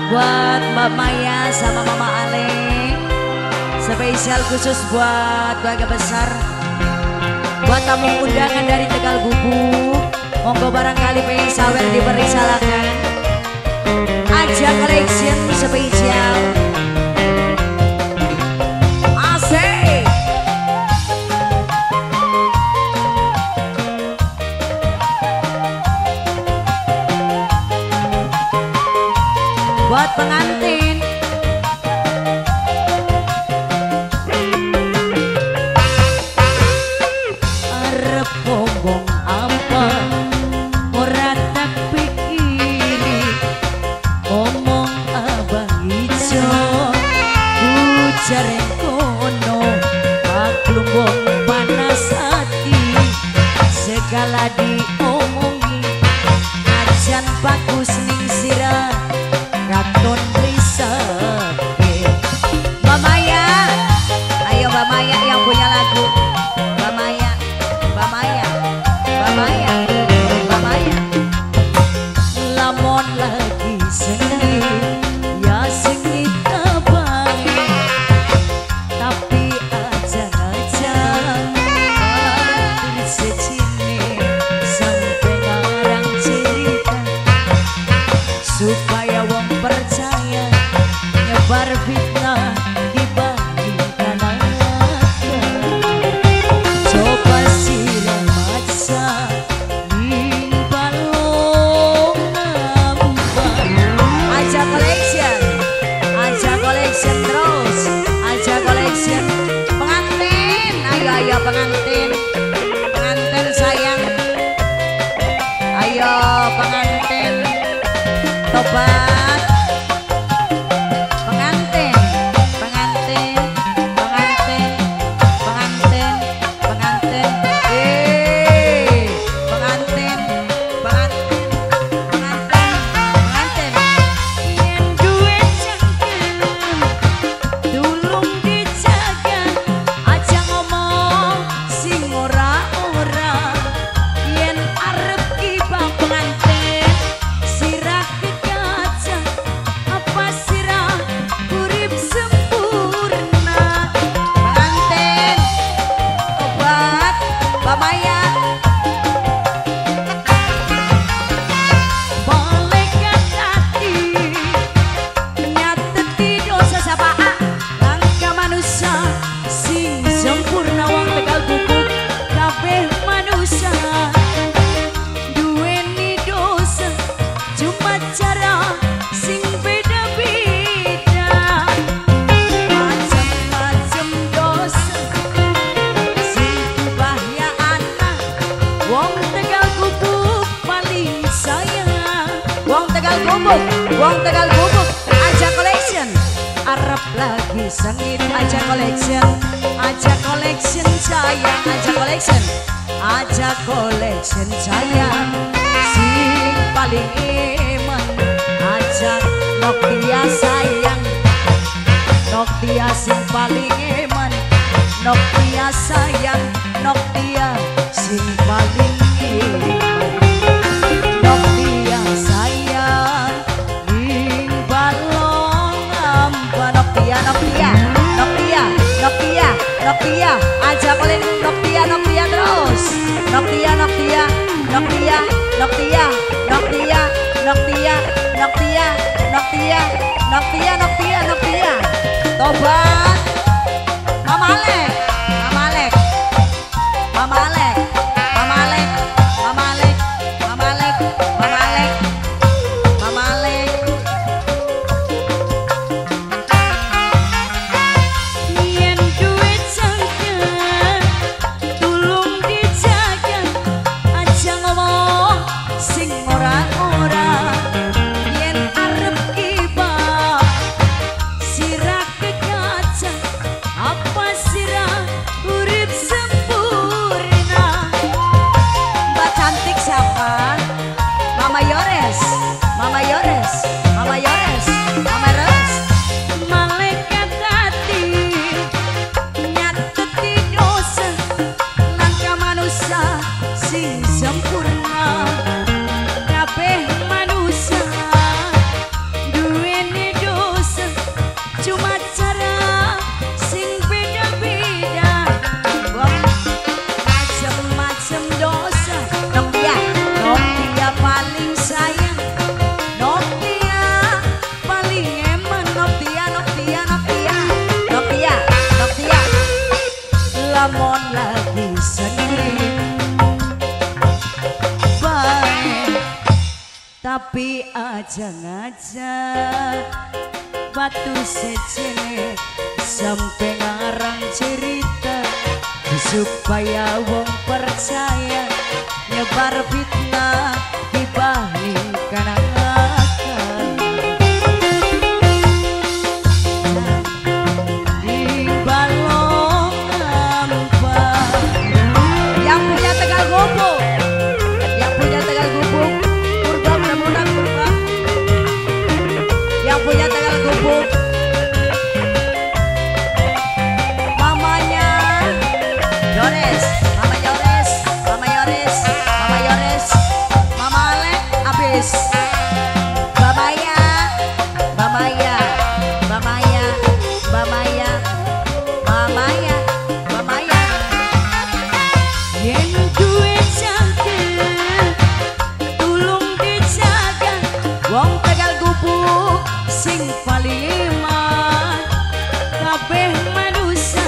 Buat Mbak Maya sama Mama Ale, spesial khusus buat keluarga besar. Buat tamu undangan dari Tegal Gubuk, monggo barangkali pengen sawer diberi salakan. Aja collection spesial. Asik. Buat pengantin, arep ngomong apa ora tak pikiri, ngomong abang ijo ujar kono maklum wong panas hati, segala diomongi ajan bagus ning sirah katon risake. Mbak Maya, ayo Mbak Maya yang punya lagu. Mbak Maya, Mbak Maya, Mbak Maya, Mbak Maya. Lamun lagi sengit, ya sengit bae. Tapi aja-aja hadir secine sampai ngarang cerita supaya wong percaya nyebar fitnah dibandingkan anaknya. Coba siram maca ning balong ambang. Aja collection terus, aja collection. Pengantin, ayo pengantin, pengantin sayang, ayo pengantin. Tobat pengantin, pengantin, pengantin, pengantin, pengantin, pengantin, pengantin, pengantin, pengantin. Yen duwe cangkem, tulung dijaga, aja ngomong sing ora-ora. Yen arep kiba pengantin, sirah Mbak Maya, bolehkan hati nyateti dosa sapaa langkah manusia sing sempurna wong Tegal Gubuk kabeh manusia duweni dosa cuma cara sing beda-beda macam-macam dosa sing bahaya. Wong Tegal Gubuk paling sayang. Wong Tegal Gubuk, Wong Tegal Gubuk. Aja collection, Arab lagi sengit. Aja collection, aja collection sayang. Aja collection, aja collection sayang. Sing paling eman, aja Nokia sayang. Nokia sing paling eman, Nokia sayang, Nokia sing paling eman. Nokia sayang ning balong ambang. Nokia, Nokia, Nokia, Nokia, Nokia. Aja boleh Nokia, Nokia terus. Nokia, Nokia, Nokia, Nokia, Nokia, Nokia, Nokia, Nokia, Nokia, Nokia, Nokia. Tobat Mama Alek, Mama Alek, Mama Alek. tapi aja-aja batu secene sampai ngarang cerita supaya wong percaya nyebar fitnah dibalik kanakan di balong ampa yang punya Tegal Gubuk, yang punya Tegal Gubuk Purba mudah-mudahan Purba yang punya Tegal Gubuk mamanya Yores, Mama Yores, Mama Yores, Mama Yores, Mama Alek abis Bamaya, Bamaya, Bamaya, Bamaya, Bamaya, Bamaya yang duwe cangkem tulung dijaga wong Tegal Gubuk sing paling iman kabeh manusia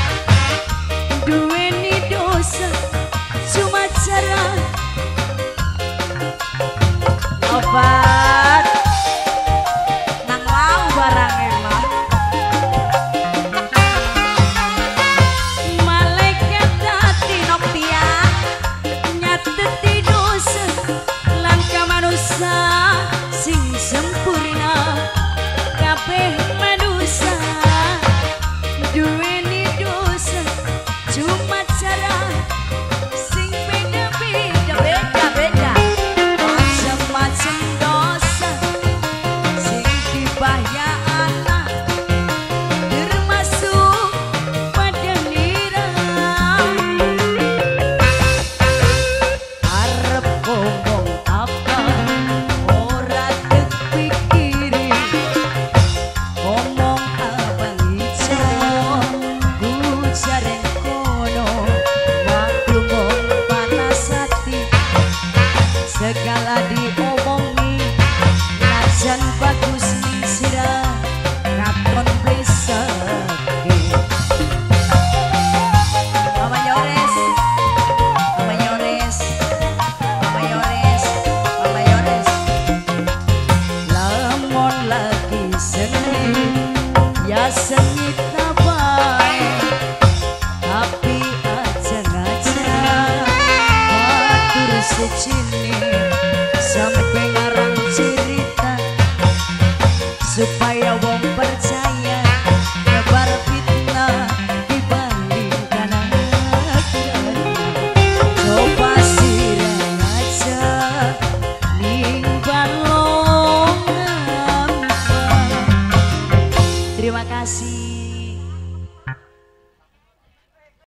duweni dosa cuma cara apa